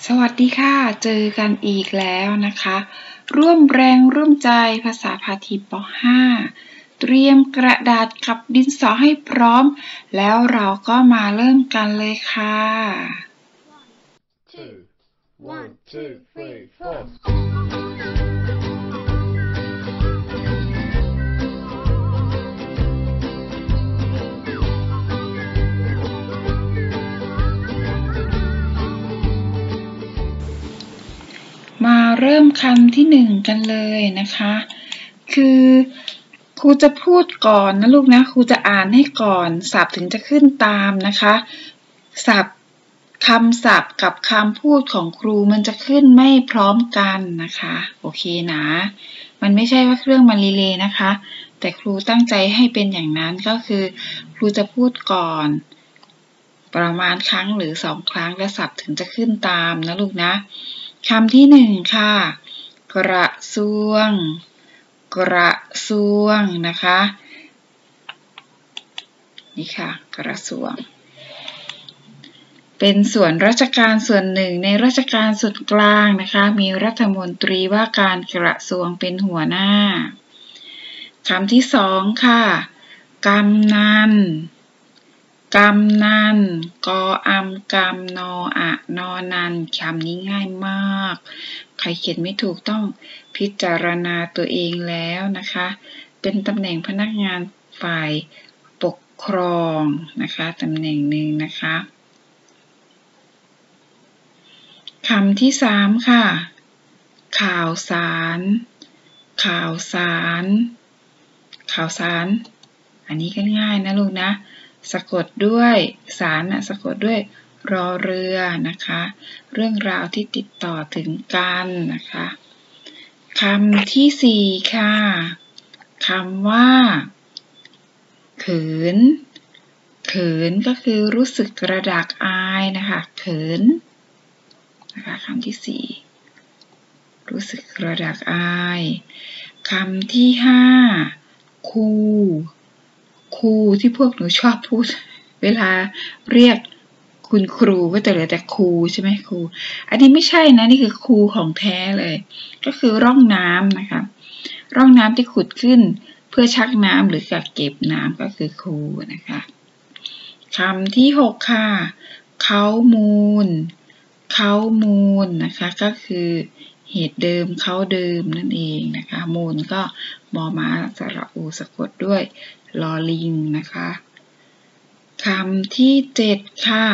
สวัสดีค่ะเจอกันอีกแล้วนะคะร่วมแรงร่วมใจภาษาพาทีป .5 เตรียมกระดาษกับดินสอให้พร้อมแล้วเราก็มาเริ่มกันเลยค่ะ One, two, three, four. มาเริ่มคำที่1กันเลยนะคะคือครูจะพูดก่อนนะลูกนะครูจะอ่านให้ก่อนศัพท์ถึงจะขึ้นตามนะคะศัพท์คำศัพท์กับคำพูดของครูมันจะขึ้นไม่พร้อมกันนะคะโอเคนะมันไม่ใช่ว่าเครื่องมันรีเลย์นะคะแต่ครูตั้งใจให้เป็นอย่างนั้นก็คือครูจะพูดก่อนประมาณครั้งหรือ2ครั้งและศัพท์ถึงจะขึ้นตามนะลูกนะคำที่1ค่ะกระทรวงกระทรวงนะคะนี่ค่ะกระทรวงเป็นส่วนราชการส่วนหนึ่งในราชการส่วนกลางนะคะมีรัฐมนตรีว่าการกระทรวงเป็นหัวหน้าคำที่2ค่ะกำนันกำนันกออำกำนออะนอนันคำนี้ง่ายมากใครเขียนไม่ถูกต้องพิจารณาตัวเองแล้วนะคะเป็นตำแหน่งพนักงานฝ่ายปกครองนะคะตำแหน่งหนึ่งนะคะคำที่3ค่ะข่าวสารข่าวสารข่าวสารอันนี้ก็ง่ายนะลูกนะสะกดด้วยสารสะกดด้วยรอเรือนะคะเรื่องราวที่ติดต่อถึงกันนะคะคำที่4ค่ะคำว่าเขินเขินก็คือรู้สึกกระดากอายนะคะเขินนะคะคำที่4รู้สึกกระดากอายคำที่5ครูครูที่พวกหนูชอบพูดเวลาเรียกคุณครูก็จะเหลือแต่ครูใช่ไหมครูอันนี้ไม่ใช่นะนี่คือครูของแท้เลยก็คือร่องน้ำนะคะร่องน้ำที่ขุดขึ้นเพื่อชักน้ำหรือกักเก็บน้ำก็คือครูนะคะคำที่6ค่ะเขามูลเขามูลนะคะก็คือเหตุเดิมเขาเดิมนั่นเองนะคะมูลก็มอม้าสระอูสะกดด้วยลอลิงนะคะคำที่7ค่ะ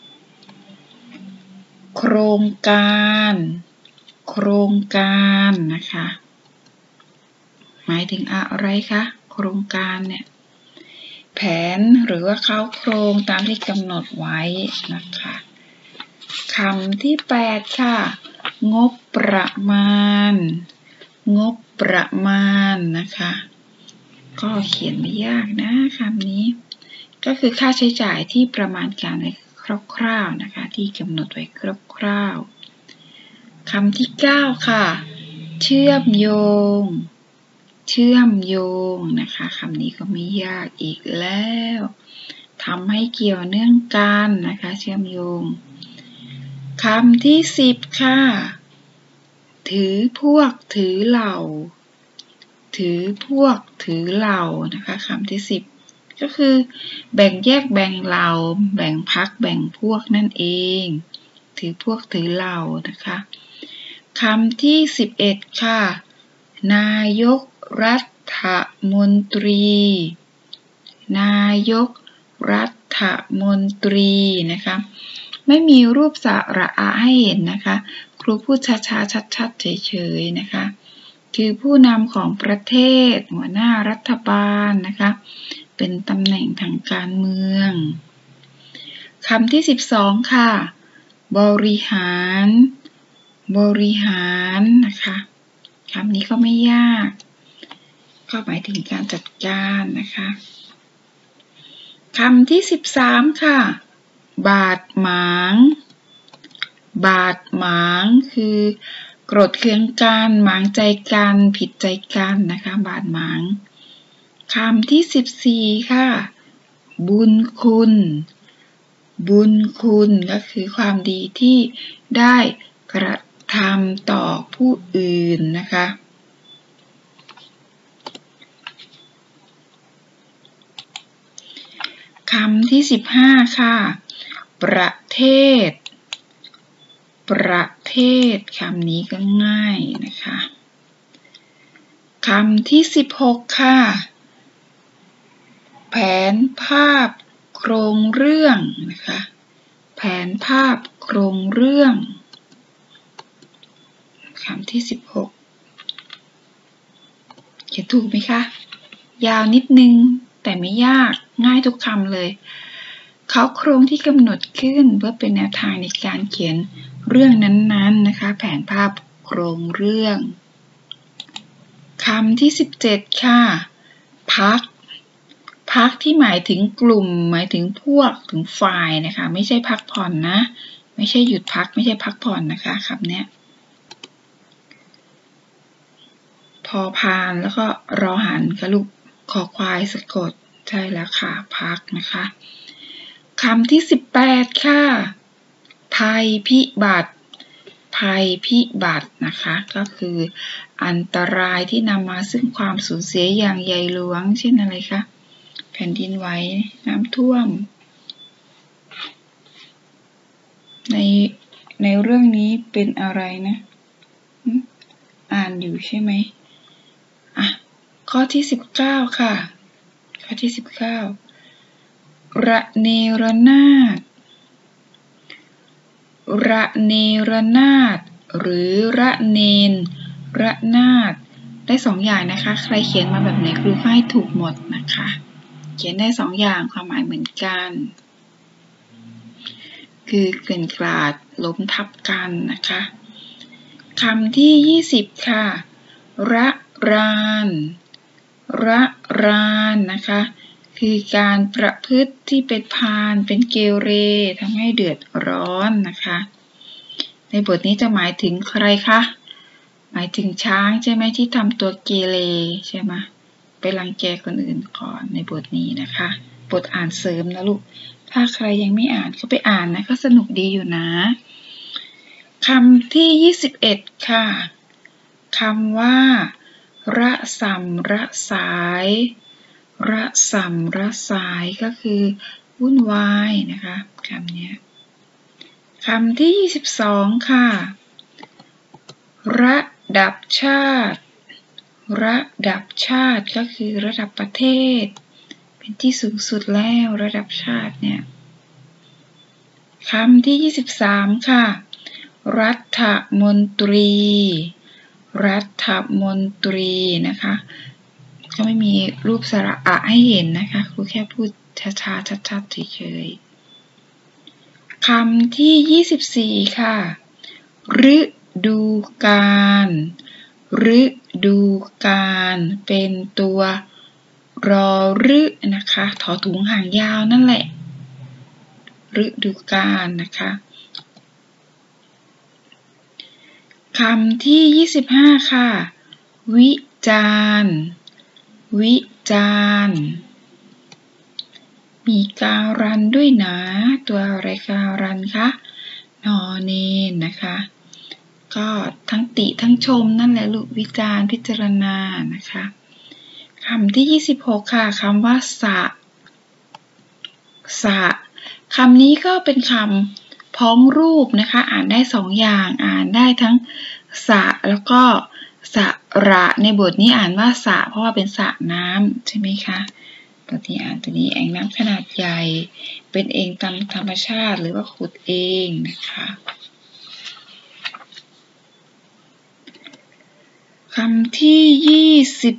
โครงการโครงการนะคะหมายถึงอะไรคะโครงการเนี่ยแผนหรือว่าเข้าโครงตามที่กำหนดไว้นะคะคำที่8ค่ะงบประมาณงบประมาณนะคะก็เขียนไม่ยากนะคำนี้ก็คือค่าใช้จ่ายที่ประมาณการไว้คร่าวๆนะคะที่กำหนดไว้คร่าวๆคำที่9ค่ะเชื่อมโยงเชื่อมโยงนะคะคำนี้ก็ไม่ยากอีกแล้วทำให้เกี่ยวเนื่องกันนะคะเชื่อมโยงคำที่10ค่ะถือพวกถือเหล่าถือพวกถือเหล่านะคะคำที่10ก็คือแบ่งแยกแบ่งเหล่าแบ่งพรรคแบ่งพวกนั่นเองถือพวกถือเหล่านะคะคำที่11ค่ะนายกรัฐมนตรีนายกรัฐมนตรีนะคะไม่มีรูปสระอาให้เห็นนะคะครูพูดช้าๆชัดๆเฉยๆนะคะคือผู้นำของประเทศหัวหน้ารัฐบาลนะคะเป็นตำแหน่งทางการเมืองคำที่12ค่ะบริหารบริหารนะคะคำนี้ก็ไม่ยากก็หมายถึงการจัดการนะคะคำที่13ค่ะบาดหมางบาดหมางคือโกรธเคืองกันหมางใจกันผิดใจกันนะคะบาดหมางคำที่14ค่ะบุญคุณบุญคุณก็คือความดีที่ได้กระทำต่อผู้อื่นนะคะคำที่15ค่ะประเทศประเทศคำนี้ก็ง่ายนะคะคำที่16ค่ะแผนภาพโครงเรื่องนะคะแผนภาพโครงเรื่องคำที่16เขียนถูกไหมคะยาวนิดนึงแต่ไม่ยากง่ายทุกคำเลยเขาโครงที่กำหนดขึ้นเพื่อเป็นแนวทางในการเขียนเรื่องนั้นๆนะคะแผนภาพโครงเรื่องคำที่17ค่ะพักพักที่หมายถึงกลุ่มหมายถึงพวกถึงฝ่ายนะคะไม่ใช่พักผ่อนนะไม่ใช่หยุดพักไม่ใช่พักผ่อนนะคะคำนี้พอพานแล้วก็รอหันค่ะลูกคอควายสะกดใช่แล้วค่ะพักนะคะคำที่18ค่ะภัยพิบัติภัยพิบัตินะคะก็คืออันตรายที่นำมาซึ่งความสูญเสียอย่างใหญ่หลวงเช่นอะไรคะแผ่นดินไหวน้ำท่วมในเรื่องนี้เป็นอะไรนะอ่านอยู่ใช่ไหมข้อที่19ค่ะข้อที่19ระเนระนาดระเนระนาดหรือระเนนระนาดได้2อย่างนะคะใครเขียนมาแบบไหนครูก็ให้ถูกหมดนะคะเขียนได้2อย่างความหมายเหมือนกันคือเกลื่อนกลาดล้มทับกันนะคะคำที่20ค่ะระรานระรานนะคะคือการประพฤติที่เป็นพาลเป็นเกเรทำให้เดือดร้อนนะคะในบทนี้จะหมายถึงใครคะหมายถึงช้างใช่ไหมที่ทำตัวเกเรใช่ไหมไปรังแกคนอื่นก่อนในบทนี้นะคะบทอ่านเสริมนะลูกถ้าใครยังไม่อ่านก็ไปอ่านนะก็สนุกดีอยู่นะคำที่21ค่ะคำว่าระสำระสายระสำระสายก็คือวุ่นวายนะคะคำนี้คำที่22ค่ะระดับชาติระดับชาติก็คือระดับประเทศเป็นที่สูงสุดแล้วระดับชาติเนี่ยคำที่23ค่ะรัฐมนตรีรัฐมนตรีนะคะก็ไม่มีรูปสระอะให้เห็นนะคะครูแค่พูดช้าๆชัดๆเฉยๆคำที่24ค่ะฤดูกาลฤดูกาลเป็นตัวรอฤนะคะถอถุงหางยาวนั่นแหละฤดูกาลนะคะคำที่25ค่ะวิจารณ์วิจารณ์มีการันด้วยนะตัวอะไรการันคะนอเนนนะคะก็ทั้งติทั้งชมนั่นแหละลูกวิจารณ์พิจารณานะคะคำที่26ค่ะคำว่าสะสะคำนี้ก็เป็นคำพ้องรูปนะคะอ่านได้2อย่างอ่านได้ทั้งสะแล้วก็สระในบทนี้อ่านว่าสะเพราะว่าเป็นสระน้ำใช่ไหมคะบทนี้อ่านตัวนี้แอ่งน้ำขนาดใหญ่เป็นเองตามธรรมชาติหรือว่าขุดเองนะคะคำที่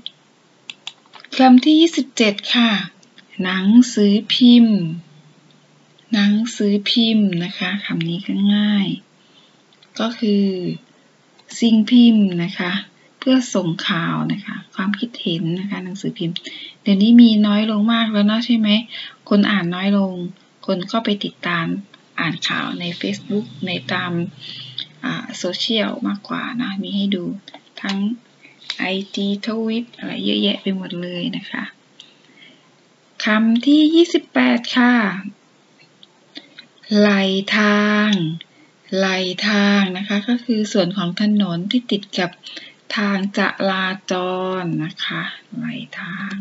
27ค่ะหนังสือพิมพ์หนังสือพิมพ์นะคะคำนี้ก็ง่ายก็คือสิ่งพิมพ์นะคะเพื่อส่งข่าวนะคะความคิดเห็นนะคะหนังสือพิมพ์เดี๋ยวนี้มีน้อยลงมากแล้วนะใช่ไหมคนอ่านน้อยลงคนก็ไปติดตามอ่านข่าวใน Facebook ในตามโซเชียลมากกว่านะมีให้ดูทั้ง IG ทวิตอะไรเยอะแยะไปหมดเลยนะคะคำที่28ค่ะไหลทางไหลทางนะคะก็คือส่วนของถนนที่ติดกับทางจราจรนะคะไหลทาง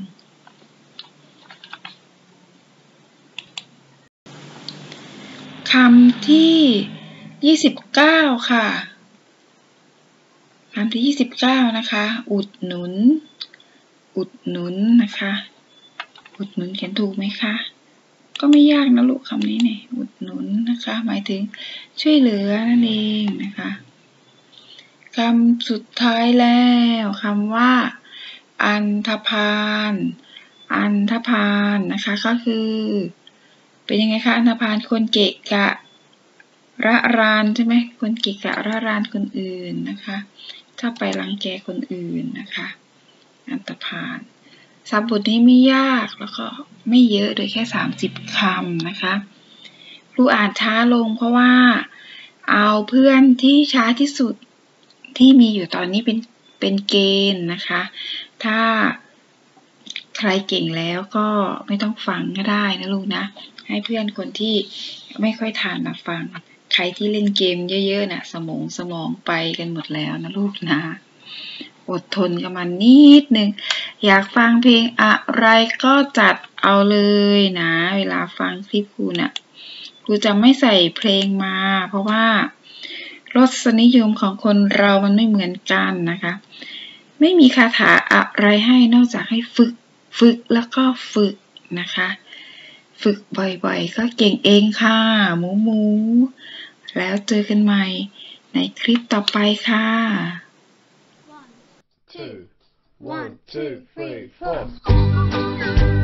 คำที่29ค่ะคำที่29นะคะอุดหนุนอุดหนุนนะคะอุดหนุนเขียนถูกไหมคะก็ไม่ยากนะลูกคำนี้เนี่ยอุดหนุนนะคะหมายถึงช่วยเหลือนั่นเองนะคะคำสุดท้ายแล้วคำว่าอันธพาลอันธพาลนะคะก็คือเป็นยังไงคะอันธพาลคนเกะกะระรานใช่ไหมคนเกะกะระรานคนอื่นนะคะถ้าไปรังแกคนอื่นนะคะอันธพาลศัพท์บทนี้ไม่ยากแล้วก็ไม่เยอะโดยแค่30คำนะคะครูอ่านช้าลงเพราะว่าเอาเพื่อนที่ช้าที่สุดที่มีอยู่ตอนนี้เป็นเกณฑ์นะคะถ้าใครเก่งแล้วก็ไม่ต้องฟังก็ได้นะลูกนะให้เพื่อนคนที่ไม่ค่อยทานมาฟังใครที่เล่นเกมเยอะๆน่ะสมองไปกันหมดแล้วนะลูกนะอดทนกับมันนิดนึงอยากฟังเพลงอะไรก็จัดเอาเลยนะเวลาฟังคลิปครูน่ะครูจะไม่ใส่เพลงมาเพราะว่ารสนิยมของคนเรามันไม่เหมือนกันนะคะไม่มีคาถาอะไรให้นอกจากให้ฝึกแล้วก็ฝึกนะคะฝึกบ่อยๆก็เก่งเองค่ะหมูแล้วเจอกันใหม่ในคลิปต่อไปค่ะ 1, 2, 3, 4